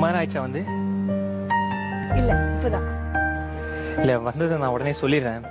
ரொம்ப நேரம் ஆயிடுச்சா வந்து? இல்ல இப்பதான். இல்லை வந்ததை நான் உடனே சொல்லிடுறேன்.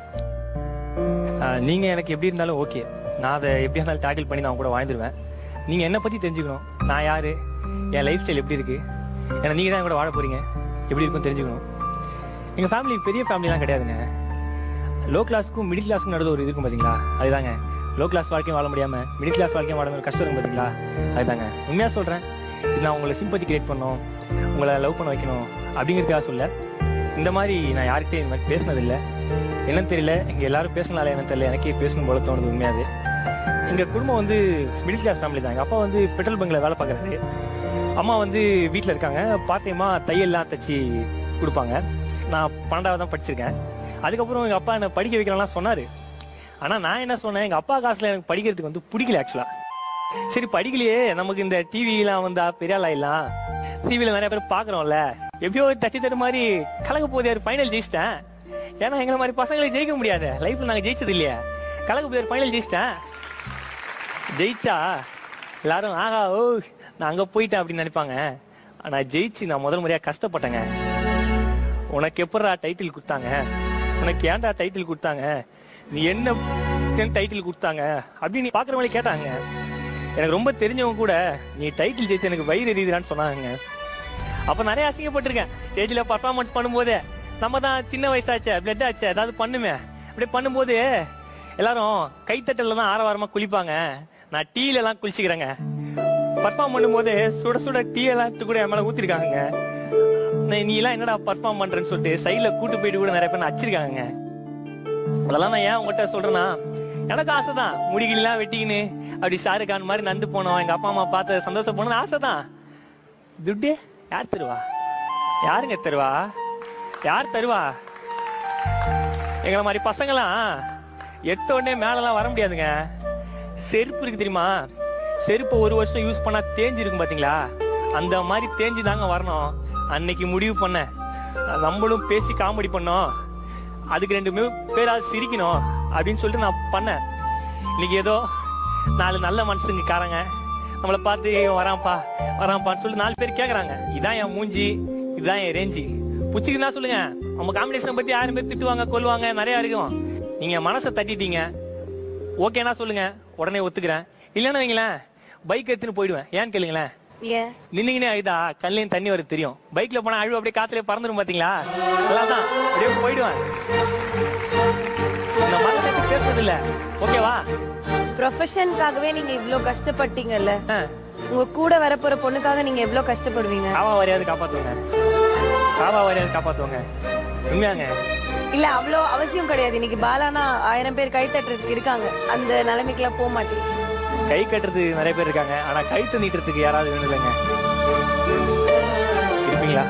நீங்கள் எனக்கு எப்படி இருந்தாலும் ஓகே, நான் அதை எப்படி இருந்தாலும் டேக்கிள் பண்ணி நான் கூட வாழ்ந்துருவேன். நீங்கள் என்னை பற்றி தெரிஞ்சுக்கணும், நான் யார், என் லைஃப் ஸ்டைல் எப்படி இருக்குது, ஏன்னா நீங்கள் தான் கூட வாழ போகிறீங்க, எப்படி இருக்குன்னு தெரிஞ்சுக்கணும். எங்கள் ஃபேமிலி பெரிய ஃபேமிலிலாம் கிடையாதுங்க. லோ கிளாஸுக்கும் மிடில் கிளாஸுக்கும் நடுவில் ஒரு இருக்கும் பார்த்தீங்களா, அதுதாங்க. லோ கிளாஸ் வாழ்க்கையும் வாழ முடியாமல் மிடில் கிளாஸ் வாழ்க்கையும் வாழ கஷ்டம் இருக்கும் பார்த்தீங்களா, அதுதாங்க. உண்மையாக சொல்கிறேன், நான் உங்களை சிம்பத்தி கிரியேட் பண்ணணும், உங்களை லவ் பண்ண வைக்கணும் அப்படிங்கிறதுக்காக சொல்ல. இந்த மாதிரி நான் யார்கிட்டையும் இந்த மாதிரி பேசினதில்லை. என்னன்னு தெரியல, இங்கே எல்லாரும் பேசினாலே என்னன்னு தெரியல, எனக்கே பேசணும் போல தோணுது உண்மையாகவே. எங்கள் குடும்பம் வந்து மிடில் கிளாஸ் ஃபேமிலி தான். எங்கள் அப்பா வந்து பெட்ரோல் பங்கில் வேலை பார்க்குறாரு, அம்மா வந்து வீட்டில் இருக்காங்க. பார்ட் டைமாக தையல்லாம் தைச்சி கொடுப்பாங்க. நான் 12வது தான் படிச்சிருக்கேன். அதுக்கப்புறம் எங்கள் அப்பா என்னை படிக்க வைக்கலாம்லாம் சொன்னார். ஆனால் நான் என்ன சொன்னேன், எங்கள் அப்பா காசில் எனக்கு படிக்கிறதுக்கு வந்து பிடிக்கல ஆக்சுவலாக. சரி படிக்கலையே, நமக்கு இந்த டிவிலாம் வந்து பெரிய ஆளாயிடலாம், டிவியில் நிறைய பேர் பார்க்குறோம்ல, எப்படியோ தட்டு மாதிரி கலக்க போதியார் ஃபைனல் ஜெயிச்சிட்டேன். ஏன்னா எங்களை மாதிரி பசங்களை ஜெயிக்க முடியாது, லைஃப்பில் நாங்கள் ஜெயிச்சது இல்லையா. கலக்க போதியார் ஃபைனல் ஜெயிச்சிட்டேன். ஜெயிச்சா எல்லாரும் ஆகா ஓ நான் அங்கே போயிட்டேன் அப்படின்னு நினைப்பாங்க. ஆனால் ஜெயிச்சு நான் முதல் முறையாக கஷ்டப்பட்டேங்க. உனக்கு எப்படா டைட்டில் கொடுத்தாங்க, உனக்கு ஏன்டா டைட்டில் கொடுத்தாங்க, நீ என்ன டைட்டில் கொடுத்தாங்க அப்படின்னு பார்க்குறவங்களே கேட்டாங்க. எனக்கு ரொம்ப தெரிஞ்சவங்க கூட நீ டைட்டில் ஜெயிச்சு எனக்கு வயிறு எரியுதுன்னு சொன்னாங்க. அப்போ நிறைய அசிங்கப்பட்டிருக்கேன். ஸ்டேஜில் பர்ஃபார்மன்ஸ் பண்ணும்போது நம்ம தான் சின்ன வயசாச்சே, பிளட் ஆச்சு, ஏதாவது பண்ணுமே. அப்படியே பண்ணும்போது எல்லாரும் கைத்தட்டல தான் ஆரவாரமாக குளிப்பாங்க, நான் டீலெல்லாம் குளிச்சுக்கிறேங்க. பர்ஃபார்ம் பண்ணும்போது சுட சுட டீ எல்லாம் கூட என் மேலே ஊற்றிருக்காங்க. நீ எல்லாம் என்னடா பர்ஃபார்ம் பண்றேன்னு சொல்லிட்டு சைடில் கூட்டு போயிட்டு கூட நிறைய பேர் அடிச்சிருக்காங்க. அதெல்லாம் நான் ஏன் உங்கள்கிட்ட சொல்றேன்னா, எனக்கு ஆசை தான் முடிகலாம் வெட்டிக்கின்னு அப்படி ஷாருக் கான் மாதிரி நந்து போனோம், எங்க அப்பா அம்மா பார்த்து சந்தோஷம் போனோம்னு ஆசை தான். துட்டு யார் தருவா, யாருங்க தருவா, யார் தருவா? எங்களை மாதிரி பசங்களாம் எத்த உடனே மேலெல்லாம் வர முடியாதுங்க. செருப்பு இருக்கு தெரியுமா, செருப்பு ஒரு வருஷம் யூஸ் பண்ணா தேஞ்சு இருக்கும் பாத்தீங்களா, அந்த மாதிரி தேஞ்சு தாங்க வரணும். அன்னைக்கு முடிவு பண்ண, நம்மளும் பேசி காமெடி பண்ணோம், அதுக்கு 2 பேராவது சிரிக்கணும் அப்படின்னு சொல்லிட்டு நான் பண்ணேன். இன்னைக்கு ஏதோ 4 நல்ல மனசுங்க காரங்க நம்மளை பார்த்து வரான்ப்பா வரான்ப்பான்னு சொல்லிட்டு 4 பேர் கேட்குறாங்க. இதான் என் மூஞ்சி, இதுதான் என் ரேஞ்சி. புச்சிக்குதான் சொல்லுங்க, நம்ம காம்பினேஷனை பற்றி 1000 பேர் திட்டுவாங்க கொள்வாங்க, நிறையா இருக்கும். நீங்கள் மனசை தட்டிட்டீங்க, ஓகேனா சொல்லுங்க, உடனே ஒத்துக்கிறேன். இல்லைன்னு வைங்களேன், பைக் எடுத்துன்னு போயிடுவேன். ஏன்னு கேளுங்களேன், நின்னீங்கன்னே அழுதா கண்ணிலையும் தண்ணி வருது தெரியும். பைக்ல போனா அழுவு அப்படியே காத்துலயே பறந்துடும் பாத்தீங்களா, அதான் அப்படியே போயிடுவேன். இந்த மாதிரி பேசுறது இல்ல, ஓகேவா? ப்ரொஃபஷனுக்காகவே நீங்க இவ்ளோ கஷ்டப்பட்டீங்கல்ல, உங்க கூட வரப்போற பொண்ணுக்காக நீங்க எவ்வளவு கஷ்டப்படுவீங்க? காவா வரையாவது காப்பாத்துவாங்க, காவா வரையாவது காப்பாத்துவாங்க. உண்மையாங்க இல்ல, அவ்வளோ அவசியம் கிடையாது. இன்னைக்கு பாலானா 1000 பேர் கை தட்டுறதுக்கு இருக்காங்க, அந்த நிலைமைக்குலாம் போக மாட்டேங்க. கை கட்டுறதுக்கு நிறைய பேர் இருக்காங்க, ஆனா கைத்து நீட்டுறதுக்கு யாராவது வேணும் இல்லைங்க, இருப்பீங்களா?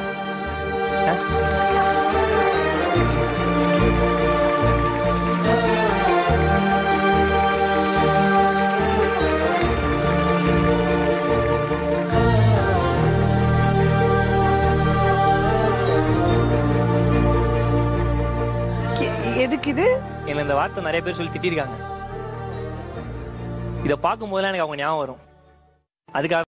எதுக்கு இது? என்ன இந்த வார்த்தை நிறைய பேர் சொல்லி திட்டிருக்காங்க. இதை பார்க்கும் போதெல்லாம் எனக்கு அவங்க ஞாபகம் வரும். அதுக்காக